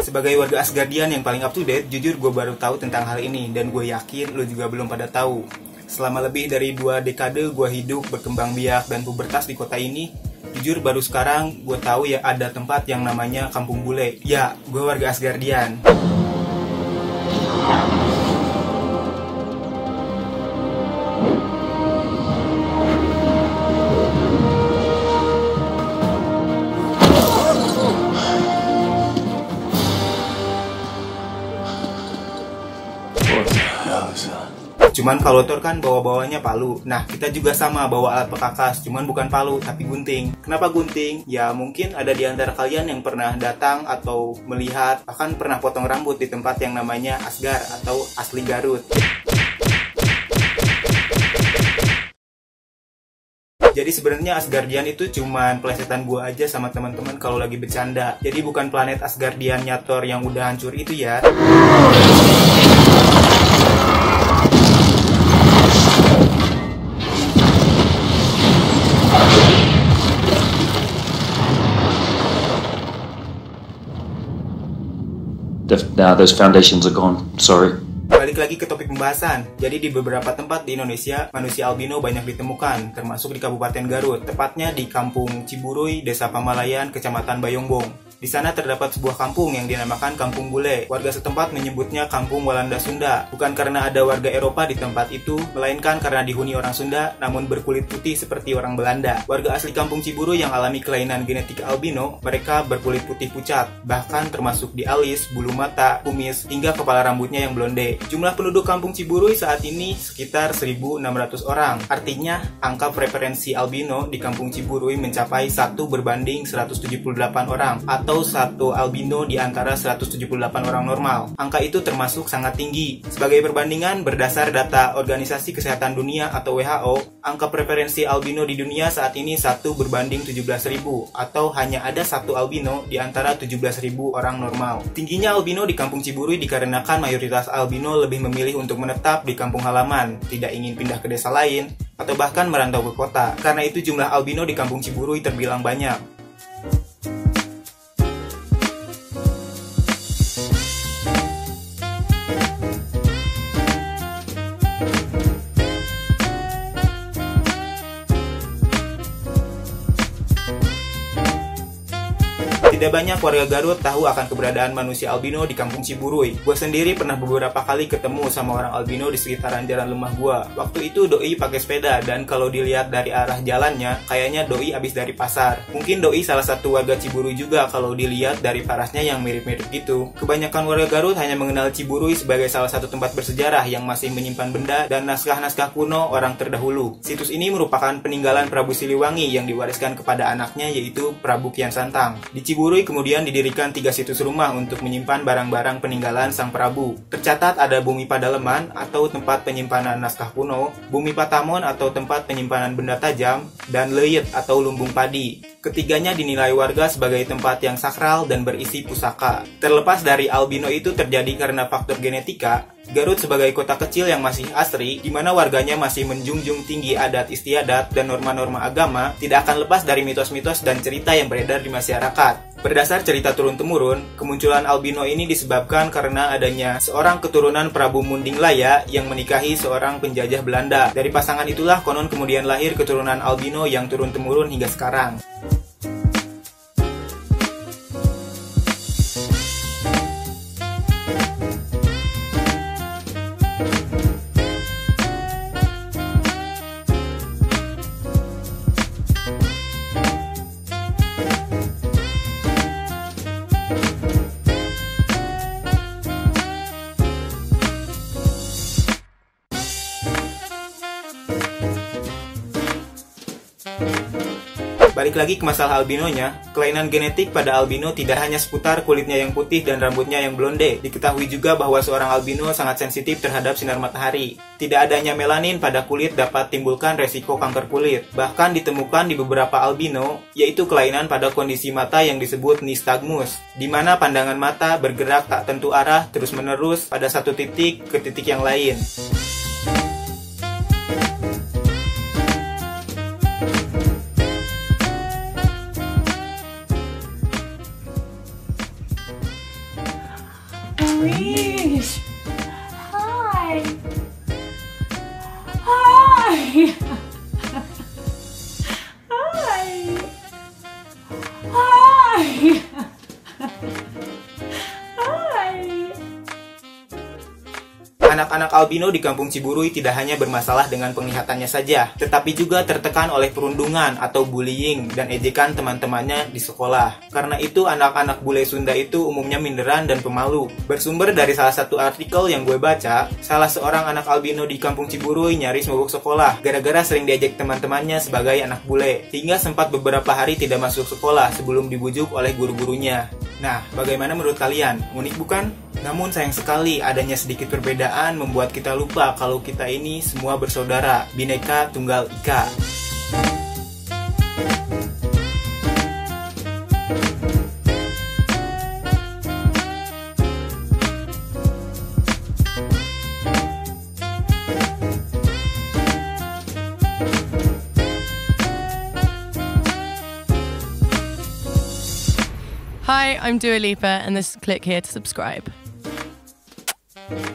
Sebagai warga Asgardian yang paling up to date, jujur gue baru tahu tentang hal ini, dan gue yakin lo juga belum pada tahu. Selama lebih dari 2 dekade gue hidup, berkembang biak, dan pubertas di kota ini, jujur baru sekarang gue tahu ya ada tempat yang namanya Kampung Bule. Ya, gue warga Asgardian. Cuman kalau Thor kan bawa-bawanya palu. Nah, kita juga sama bawa alat pekakas, cuman bukan palu tapi gunting. Kenapa gunting? Ya mungkin ada di antara kalian yang pernah datang atau melihat, bahkan pernah potong rambut di tempat yang namanya Asgard atau Asli Garut. Jadi sebenarnya Asgardian itu cuman plesetan gua aja sama teman-teman kalau lagi bercanda. Jadi bukan planet Asgardiannya Thor yang udah hancur itu ya. Now those foundations are gone. Sorry. Balik lagi ke topik pembahasan. Jadi di beberapa tempat di Indonesia, manusia albino banyak ditemukan, termasuk di Kabupaten Garut, tepatnya di Kampung Ciburuy, Desa Pamalayan, Kecamatan Bayongbong. Di sana terdapat sebuah kampung yang dinamakan Kampung Bule. Warga setempat menyebutnya Kampung Walanda Sunda. Bukan karena ada warga Eropa di tempat itu, melainkan karena dihuni orang Sunda namun berkulit putih seperti orang Belanda. Warga asli Kampung Ciburuy yang alami kelainan genetik albino, mereka berkulit putih pucat, bahkan termasuk di alis, bulu mata, kumis, hingga kepala rambutnya yang blonde. Jumlah penduduk Kampung Ciburuy saat ini sekitar 1.600 orang. Artinya, angka preferensi albino di Kampung Ciburuy mencapai 1 berbanding 178 orang, atau 1 albino di antara 178 orang normal. Angka itu termasuk sangat tinggi. Sebagai perbandingan, berdasar data Organisasi Kesehatan Dunia atau WHO, angka preferensi albino di dunia saat ini 1 berbanding 17.000, atau hanya ada 1 albino di antara 17.000 orang normal. Tingginya albino di Kampung Ciburuy dikarenakan mayoritas albino lebih memilih untuk menetap di kampung halaman, tidak ingin pindah ke desa lain, atau bahkan merantau ke kota. Karena itu jumlah albino di Kampung Ciburuy terbilang banyak. Tidak banyak warga Garut tahu akan keberadaan manusia albino di Kampung Ciburuy. Gue sendiri pernah beberapa kali ketemu sama orang albino di sekitaran jalan rumah gue. Waktu itu Doi pakai sepeda, dan kalau dilihat dari arah jalannya, kayaknya Doi abis dari pasar. Mungkin Doi salah satu warga Ciburuy juga kalau dilihat dari parasnya yang mirip-mirip gitu. Kebanyakan warga Garut hanya mengenal Ciburuy sebagai salah satu tempat bersejarah yang masih menyimpan benda dan naskah-naskah kuno orang terdahulu. Situs ini merupakan peninggalan Prabu Siliwangi yang diwariskan kepada anaknya, yaitu Prabu Kian Santang. Di Ciburuy kemudian didirikan 3 situs rumah untuk menyimpan barang-barang peninggalan Sang Prabu. Tercatat ada Bumi Padaleman atau tempat penyimpanan naskah kuno, Bumi Patamon atau tempat penyimpanan benda tajam, dan Leyet atau lumbung padi. Ketiganya dinilai warga sebagai tempat yang sakral dan berisi pusaka. Terlepas dari albino itu terjadi karena faktor genetika, Garut sebagai kota kecil yang masih asri, di mana warganya masih menjunjung tinggi adat istiadat dan norma-norma agama, tidak akan lepas dari mitos-mitos dan cerita yang beredar di masyarakat. Berdasar cerita turun-temurun, kemunculan albino ini disebabkan karena adanya seorang keturunan Prabu Munding Laya yang menikahi seorang penjajah Belanda. Dari pasangan itulah konon kemudian lahir keturunan albino yang turun-temurun hingga sekarang. Balik lagi ke masalah albinonya, kelainan genetik pada albino tidak hanya seputar kulitnya yang putih dan rambutnya yang blonde. Diketahui juga bahwa seorang albino sangat sensitif terhadap sinar matahari. Tidak adanya melanin pada kulit dapat timbulkan resiko kanker kulit. Bahkan ditemukan di beberapa albino, yaitu kelainan pada kondisi mata yang disebut nystagmus, di mana pandangan mata bergerak tak tentu arah terus-menerus pada satu titik ke titik yang lain. Arish. Hi. Hi. Hi. Hi. Anak-anak albino di Kampung Ciburui tidak hanya bermasalah dengan penglihatannya saja, tetapi juga tertekan oleh perundungan atau bullying dan ejekan teman-temannya di sekolah. Karena itu, anak-anak bule Sunda itu umumnya minderan dan pemalu. Bersumber dari salah satu artikel yang gue baca, salah seorang anak albino di Kampung Ciburui nyaris mogok sekolah gara-gara sering diejek teman-temannya sebagai anak bule, hingga sempat beberapa hari tidak masuk sekolah sebelum dibujuk oleh guru-gurunya. Nah, bagaimana menurut kalian? Unik bukan? Namun sayang sekali adanya sedikit perbedaan membuat kita lupa kalau kita ini semua bersaudara, Bhinneka Tunggal Ika. Hi, I'm Dua Lipa, and click here to subscribe.